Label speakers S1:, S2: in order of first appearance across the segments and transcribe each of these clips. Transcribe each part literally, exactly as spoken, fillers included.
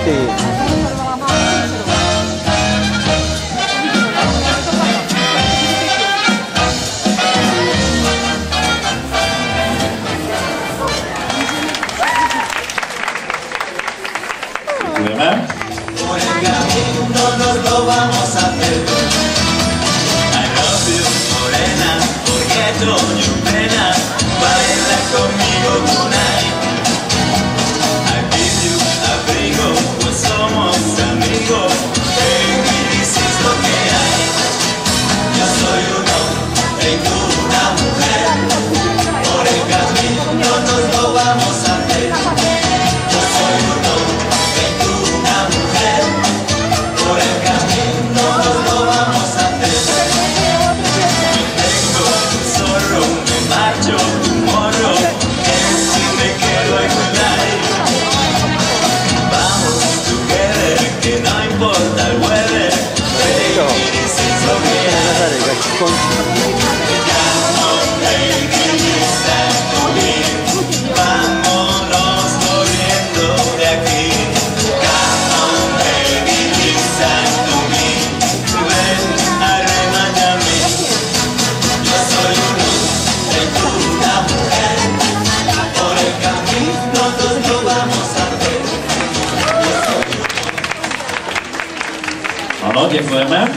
S1: ty.
S2: Děkujeme. Por el camino nos lo vamos a hacer. I love you, morena, porque otoño pena, baila conmigo tonight. I give you abrigo, pues somos amigos. Baby, this is lo que hay. Yo soy un hombre y tú una mujer. Por el camino nos lo vamos a hacer. Yo soy un hombre y tú una mujer. Por el camino nos lo vamos a hacer. Tengo tu zorro, me marcho tu morro, que si me quedo en Hyundai. Vamos together, que no importa el weather. Baby, this is lo que hay. Come on, baby, listen to me. Vámonos corriendo de aquí. Come on, baby, listen to me. Ven, arremáñame. Yo soy un hombre y tú una mujer. Por el camino nos lo vamos a hacer. Ano, děkujeme.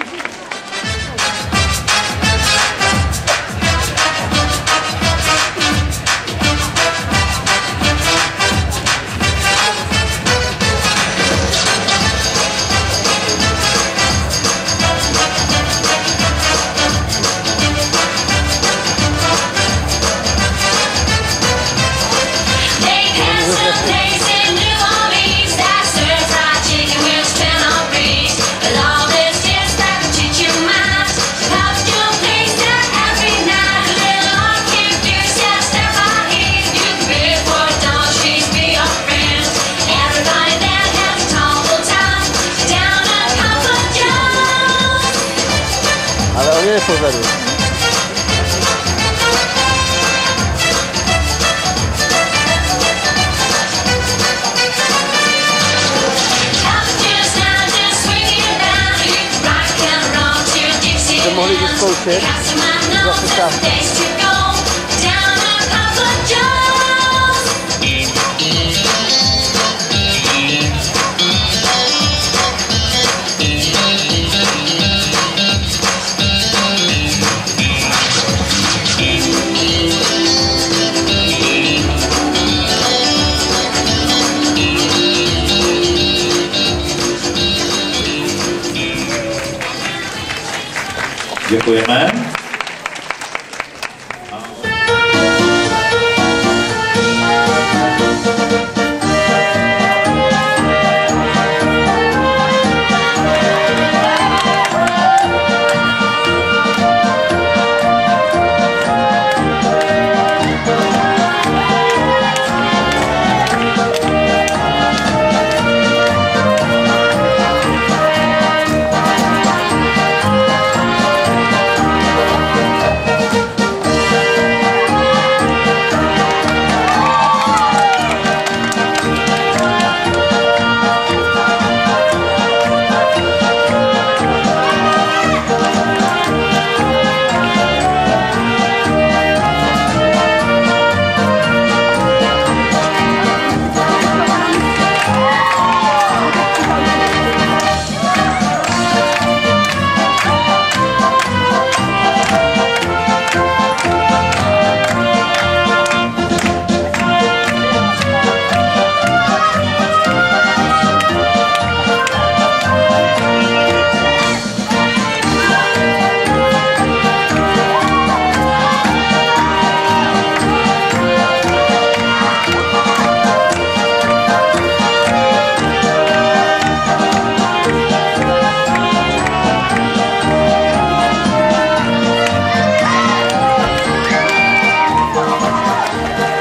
S1: Ale on je pozadu. To mohli vyzkoušet zase tam.
S2: Děkujeme.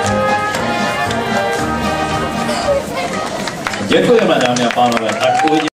S2: Děkujeme, dámy a pánové. Tak uvidíme.